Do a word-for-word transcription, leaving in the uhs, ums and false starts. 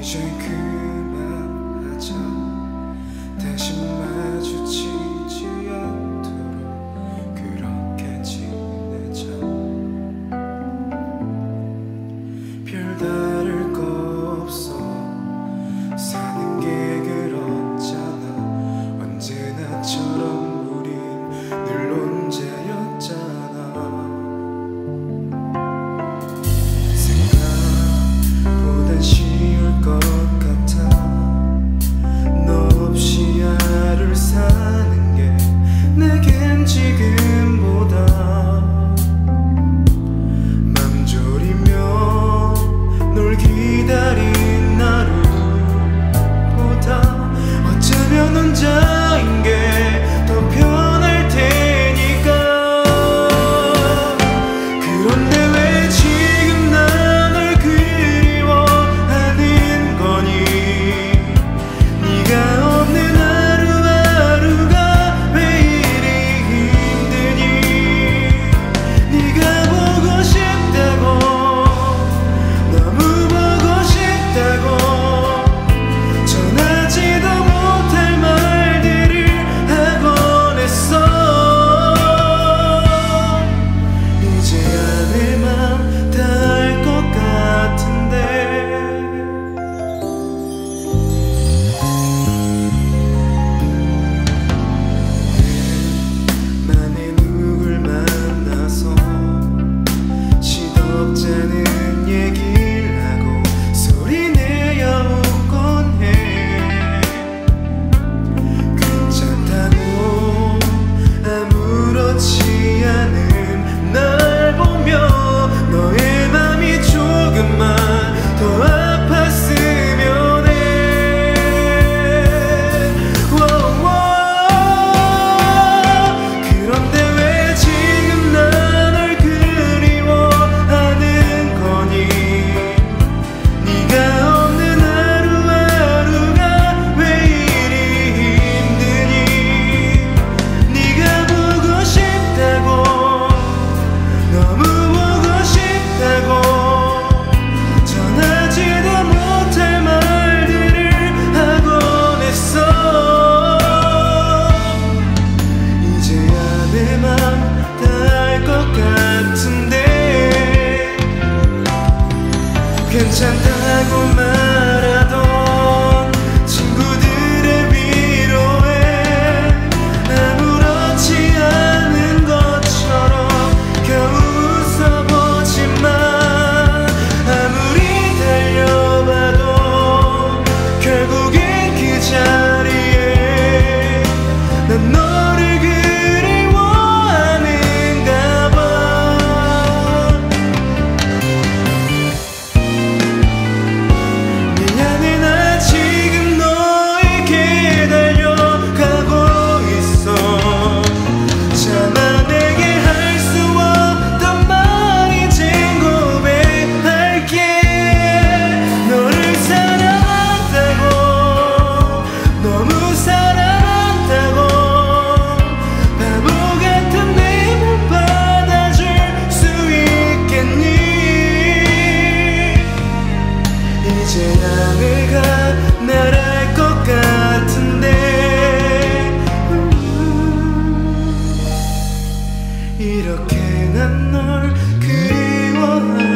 이제 그만하자. 다시 마주치지 않도록 그렇게 지내자. 별다를 거 없어. 사는 게 그렇잖아. 언제나처럼 우린 늘 혼자였잖아. 생각보단 쉬울 것 같아. 너 없이 하루를 사는 게 내겐 지금보다 맘 졸이며 널 기다린 하루보다 어쩌면 혼자인 게 더 편할 테니까. 그런데 왜 지금 나 널 그리워하는 거니? 네가 없는 하루하루가 왜 이리 힘드니? 네가 보고 싶다고, 너무 보고 싶다고 전하지도 못할 말들을 하곤 했어. 이제야 내 맘 다 알 것 같은데. 만에 누굴 만나서 시덥잖은 얘기를 하고 소리내어 웃곤 해. 괜찮다고 아무렇지 않은 날 보며 너의 맘이 조금만 더 아팠으면 해. 워워. 그런데 왜 지금 나 널 그리워하는 거니? 네가 없는 하루하루가 왜 이리 힘드니? 네가 보고 싶다고, 너무 보고 싶다고 전하지도 못할 말들을 하곤 했어. 이제야 내 맘 다 알 것 같은데. 괜찮다고 말하던 친구들의 위로에 아무렇지 않은 것처럼 겨우 웃어보지만 아무리 달려봐도 결국엔 그 자리에 난 너를 그리워하는가 봐. 미안해, 나 지금 너에게 달려가고 있어. 차마 내게 할 수 없던 말 이젠 고백할게. 너를 사랑한다고, 너무 사랑한다고 바보 같은 내 맘 받아줄 수 있겠니? 이제야 내가 날 알 것 같은데. 음, 이렇게 난 널 그리워하는